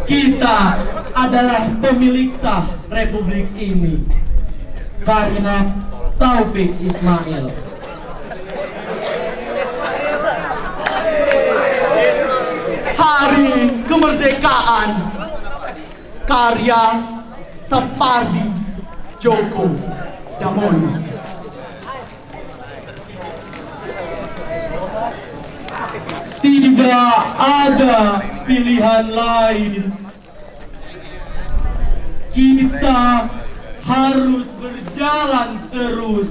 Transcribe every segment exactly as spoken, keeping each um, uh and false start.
Kita adalah pemilik sah Republik ini. Karena Taufik Ismail. Hari kemerdekaan karya Sapardi Djoko Damono. Tidak ada pilihan lain. Kita harus berjalan terus.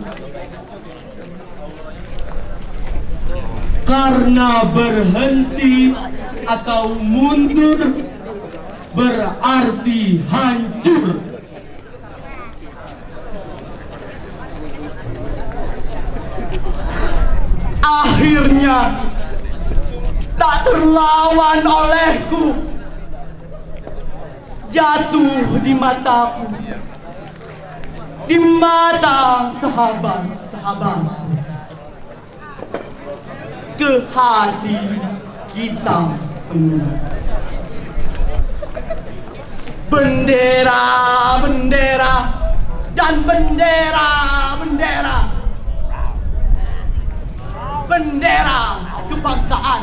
Karena berhenti atau mundur berarti hancur. Akhirnya tak terlawan olehku, jatuh di mataku, di mata sahabat-sahabatku, ke hati kita semua. Bendera, bendera, dan bendera, bendera, bendera kebangsaan.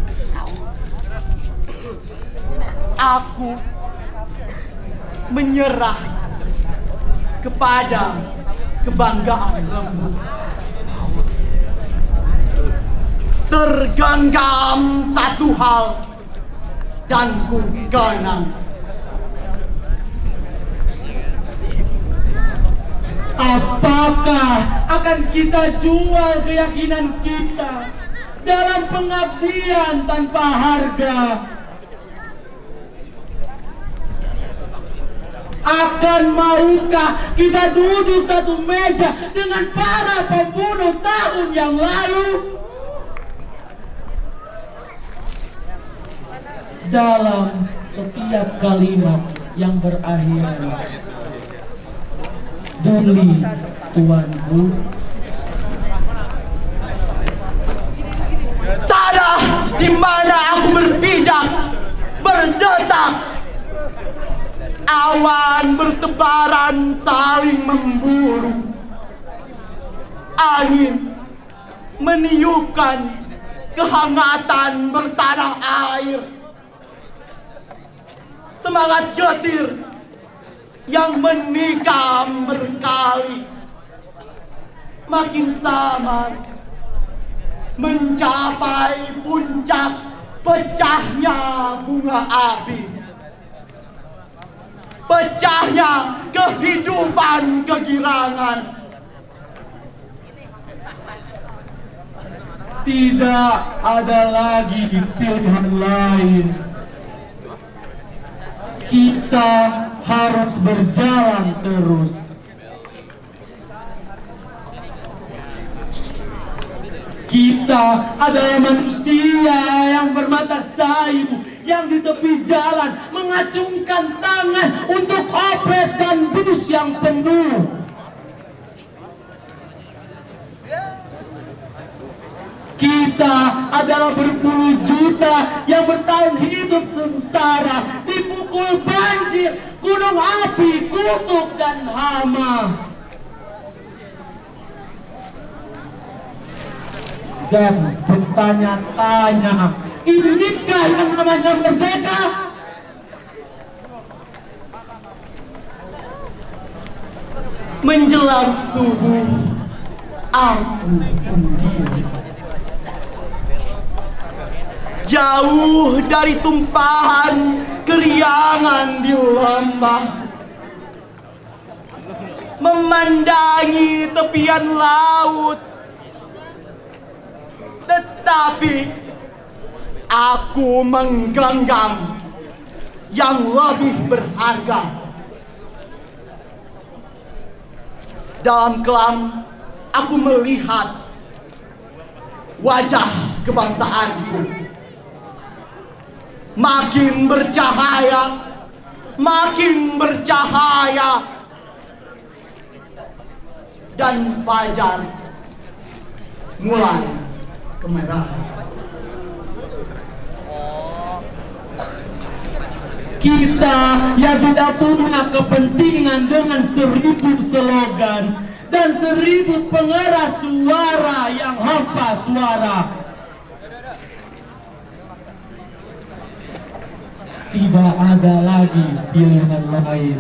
Aku menyerah kepada kebanggaan lembut. Tergenggam satu hal dan ku kenang. Apakah akan kita jual keyakinan kita dalam pengabdian tanpa harga? Akan maukah kita duduk satu meja dengan para pembunuh tahun yang lalu? Dalam setiap kalimat yang berakhir Duli tuanku, tanah di mana aku berpijak, berdetak, awan bertebaran saling memburu, angin meniupkan kehangatan bertanah air, semangat getir yang menikam berkali, makin samar mencapai puncak pecahnya bunga api, pecahnya kehidupan kegirangan. tidak ada lagi pilihan lain. Kita harus berjalan terus. Kita adalah manusia yang bermata sayu, yang di tepi jalan mengacungkan tangan untuk opretkan bus yang penuh. Kita adalah berpuluh juta yang bertahan hidup sengsara, dipukul banjir, gunung api, kutuk dan hama. Dan bertanya-tanya, inikah yang namanya merdeka? Menjelang subuh, aku sendiri, jauh dari tumpahan keriangan di lembah, memandangi tepian laut. Tetapi aku menggenggam yang lebih berharga. Dalam kelam aku melihat wajah kebangsaanku, makin bercahaya, makin bercahaya, dan fajar mulai kemerahan. Kita yang tidak punya kepentingan dengan seribu slogan dan seribu pengeras suara yang hampa suara. Tidak ada lagi pilihan lain.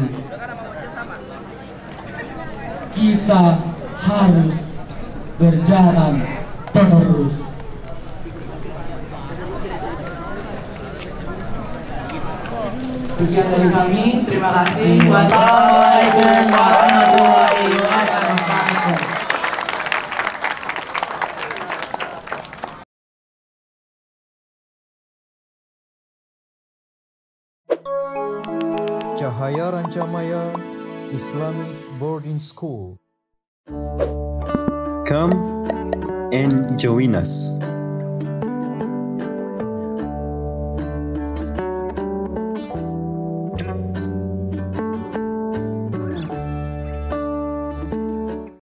Kita harus berjalan terus. Sekian dari kami, terima kasih. Wassalamualaikum warahmatullahi wabarakatuh. Cahaya Rancamaya Islamic Boarding School. Come and join us.